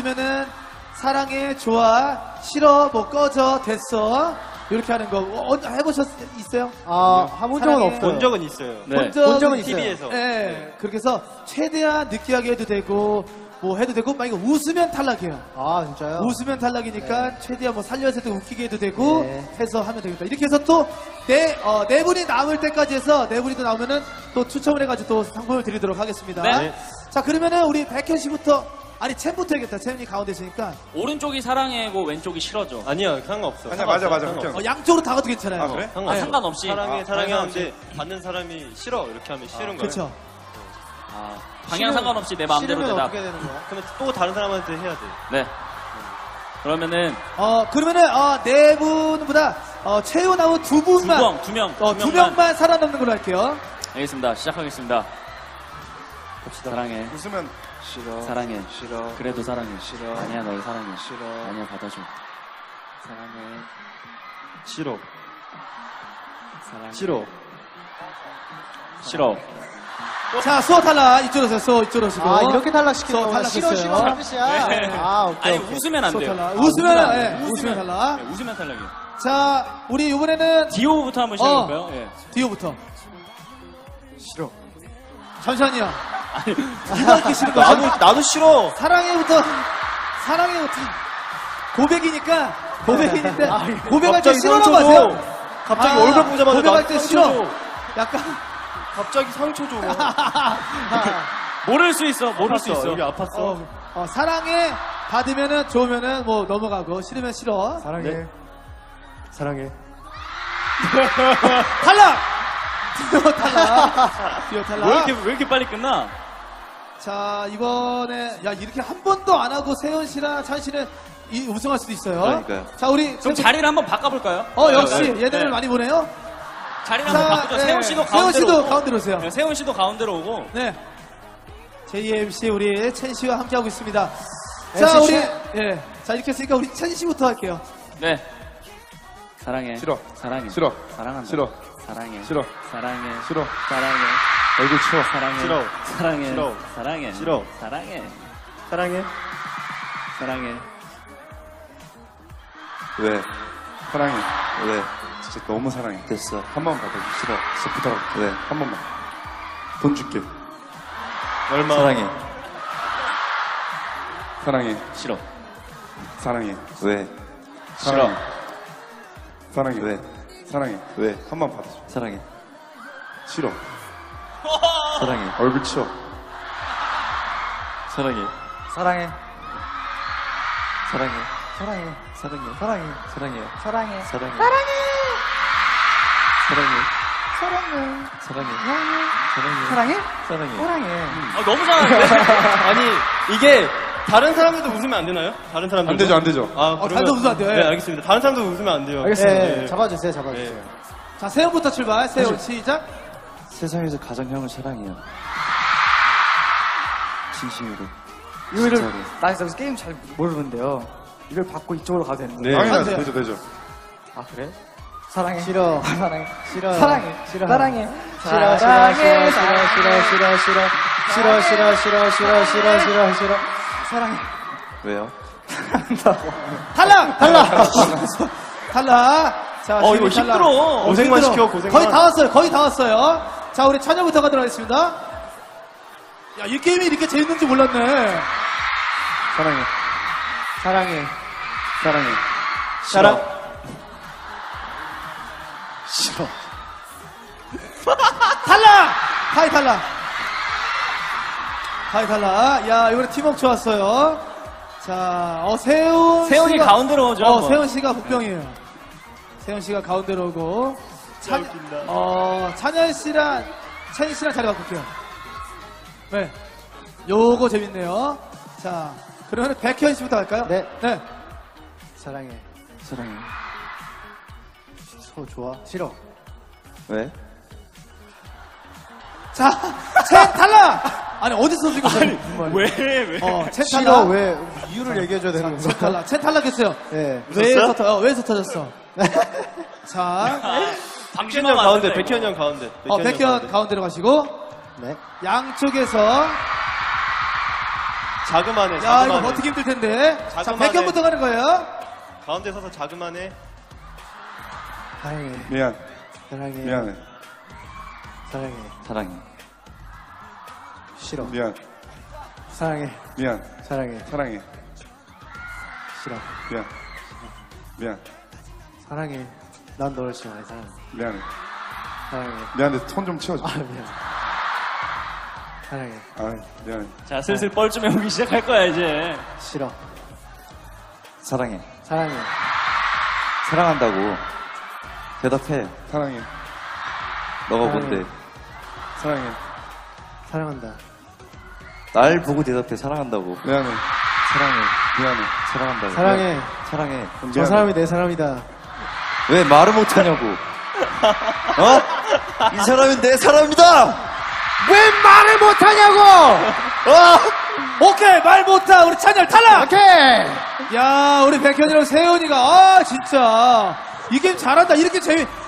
아니면은 사랑해, 좋아, 싫어, 뭐 꺼져, 됐어. 이렇게 하는 거 해보셨어요? 해본 적은 없어요. 본 적은 있어요. 네. 본 적은 있어요. TV에서. 네. 그렇게 해서 최대한 느끼하게 해도 되고 뭐 해도 되고 만약에 웃으면 탈락이에요. 진짜요? 웃으면 탈락이니까 네. 최대한 뭐 살려서 해도 웃기게 해도 되고 네. 해서 하면 되겠다. 이렇게 해서 또 네 분이 남을 때까지 해서 네 분이 또 나오면은 또 추첨을 해가지고 또 상품을 드리도록 하겠습니다. 네. 자, 그러면은 우리 백현 씨부터 챔부터 해야겠다. 챔이 가운데 있으니까. 오른쪽이 사랑해고 왼쪽이 싫어져. 아니요, 상관없어. 아니야, 맞아. 그렇게. 양쪽으로 다 가도 괜찮아요. 아, 그래? 상관없이. 사랑해 하는데 받는 사람이 싫어 이렇게 하면 싫은 거예요. 그렇죠. 방향 상관없이 내 마음대로 싫으면 대답. 어떻게 되는 거야? 그러면 또 다른 사람한테 해야 돼. 네. 그러면은 그러면은 네 분보다 최후 나온 두 분만 두 명. 두 명만 살아남는 걸로 할게요. 알겠습니다. 시작하겠습니다. 봅시다. 사랑해. 웃으면 싫어. 사랑해. 싫어. 그래도 사랑해. 싫어. 아니야, 널 사랑해. 싫어. 아니야, 받아줘. 사랑해. 싫어. 사랑해. 싫어. 싫어. 자, 수호 탈락. 이쪽으로 오세요. 수호 이쪽으로 오시고. 이렇게 탈락시키는 저 거야? 탈락했어요. 싫어, 뜻이야. 네. 오케이. 아니, 웃으면 안 수호 돼요. 탈락. 웃으면 탈락. 네, 웃으면 탈락이에요. 자, 우리 이번에는 디오부터 한번 시작해볼까요? 예. 디오부터. 싫어. 잠시만요. 누가 이렇게 싫은 거죠? 나도 싫어. 사랑해부터. 고백이니까. 고백인데. 고백할 때 갑자기 싫어라고 상처 줘. 하세요. 갑자기 얼굴 보자마자 고백할 때 상처 싫어. 줘. 약간. 갑자기 상처 줘. 모를 수 있어. 모를 수 있어. 여기 아팠어. 사랑해. 받으면은 좋으면은 뭐 넘어가고 싫으면 싫어. 사랑해. 네. 사랑해. 탈락! 디오 탈락. 왜 이렇게 빨리 끝나? 자, 이번에, 이렇게 한 번도 안 하고 세현 씨랑 찬 씨는 우승할 수도 있어요. 그러니까요. 자, 우리. 그럼 자리를 한번 바꿔볼까요? 역시 네. 얘네를 네. 많이 보네요. 자리를 한번 바꾸죠. 세훈 씨도 세훈 가운데로 씨도 오고. 가운데로 오세요. 네, 세훈 씨도 가운데로 오고. 네. JMC 우리 첸 씨와 함께하고 있습니다. 네, 자, 첸 우리, 씨. 자, 이렇게 했으니까 우리 첸 씨부터 할게요. 네. 사랑해. 싫어. 사랑해. 싫어. 사랑한다. 싫어. 사랑해. 싫어. 사랑해. 싫어. 사랑해. 얼굴 치워. 사랑해. 싫어. 사랑해. 싫어. 사랑해. 싫어. 사랑해. 사랑해. 사랑해. 왜? 사랑해. 왜? 진짜 너무 사랑해. 됐어. 한 번만 받아줘. 싫어. 진짜 부탁할게. 왜? 한 번만. 돈 줄게. 얼마? 사랑해. 사랑해. 싫어. 사랑해. 왜? 싫어. 사랑해. 왜? 사랑해. 왜? 한 번 받아줘. 사랑해. 싫어. 사랑해. 얼굴 치워. 사랑해. 사랑해. 사랑해. 사랑해. 사랑해. 사랑해. 사랑해. 사랑해. 사랑해. 사랑해. 사랑해. 사랑해? 사랑해. 사랑해. 너무 잘하는데? 아니 이게 다른 사람들도 웃으면 안 되나요? 다른 사람들 안 되죠, 안 되죠. 그러면 다른 사람도 웃으면 안 돼요. 네, 알겠습니다. 다른 사람도 웃으면 안 돼요. 알겠습니다. 네. 잡아주세요, 잡아주세요. 네. 자, 세훈부터 출발. 세훈 시작. 세상에서 가장 형을 사랑해요. 진심으로. 이거를 나 여기서 게임 잘 모르는데요. 이걸 받고 이쪽으로 가도 되는 거예요? 네. 당연하죠. 되죠, 되죠. 아 그래? 사랑해. 싫어. 사랑해. 싫어. 사랑해. 싫어. 사랑해. 싫어, 싫어, 싫어, 싫어, 싫어, 싫어, 싫어, 싫어, 싫어, 싫어, 싫어, 싫어, 싫어. 사랑해. 왜요? 탈락! 탈락! 자, 이거 지금 탈락. 힘들어. 고생만 힘들어. 시켜, 고생만. 거의 다 왔어요. 거의 다 왔어요. 자, 우리 찬혁부터 가도록 하겠습니다. 야, 이 게임이 이렇게 재밌는지 몰랐네. 사랑해. 사랑해. 사랑해. 사랑. 싫어. 탈락! 하이 탈락. 하이 탈락. 야, 이번에 팀워크 좋았어요. 자, 세훈이 씨가 가운데로 오죠. 한번. 세훈 씨가 복병이에요. 세훈 씨가 가운데로 오고. 찬열 씨랑 찬희 씨랑 자리 바꿀게요. 네. 요거 재밌네요. 자, 그러면 백현 씨부터 할까요? 네. 네. 사랑해. 사랑해. 소 좋아. 싫어. 왜? 자, 첸 탈락! 아니, 어디서 지금. 아니, 왜? 첸 싫어. 탈락. 왜? 이유를 얘기해줘야 되는 첸 건가? 탈락. 첸 탈락했어요. 네. 왜에서 터졌어? 자, 백현 형 가운데. 백현 형 가운데. 백현 가운데로 가시고, 네. 양쪽에서 자그만해, 야, 이거 자그만해. 버티기 힘들 텐데. 자, 자그만해. 백현부터 가는 거예요. 가운데 서서 자그만해. 사랑해. 미안. 사랑해. 미안해. 사랑해. 사랑해. 싫어. 미안. 사랑해. 미안. 사랑해. 사랑해. 싫어. 미안. 미안. 사랑해. 난 너를 싫어해. 사랑해. 미안해. 사랑해. 미안해. 톤 좀 치워줘. 아, 미안. 사랑해. 아, 미안해. 자, 슬슬 뻘쭘해 오기 시작할 거야, 이제. 싫어. 사랑해. 사랑해. 사랑한다고. 대답해. 사랑해. 너가 사랑해. 뭔데? 사랑해. 사랑한다. 날 보고 대답해. 사랑한다고. 미안해. 사랑해. 미안해. 사랑한다고. 사랑해. 사랑해. 저 미안해. 사람이 내 사람이다. 왜 말을 못하냐고. 어? 이 사람은 내 사람이다! 왜 말을 못하냐고! 오케이, 말 못하. 우리 찬열 탈락! 오케이! 야, 우리 백현이랑 세훈이가, 아, 진짜. 이 게임 잘한다. 이렇게